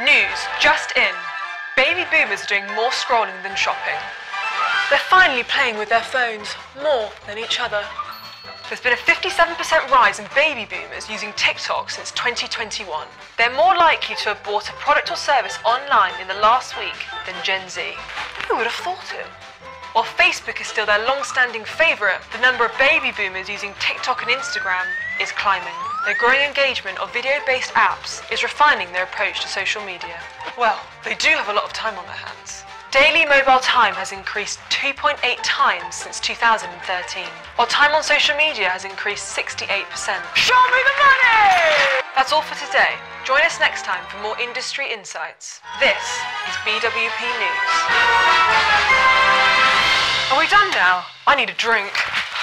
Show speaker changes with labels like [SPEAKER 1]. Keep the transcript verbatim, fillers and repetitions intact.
[SPEAKER 1] News just in. Baby boomers are doing more scrolling than shopping. They're finally playing with their phones more than each other. There's been a fifty-seven percent rise in baby boomers using TikTok since twenty twenty-one. They're more likely to have bought a product or service online in the last week than Gen Z. Who would have thought it? While Facebook is still their long-standing favourite, the number of baby boomers using TikTok and Instagram is climbing. Their growing engagement of video-based apps is refining their approach to social media. Well, they do have a lot of time on their hands. Daily mobile time has increased two point eight times since two thousand thirteen, while time on social media has increased sixty-eight percent. Show me the money! That's all for today. Join us next time for more industry insights. This is B W P News. Are we done now? I need a drink.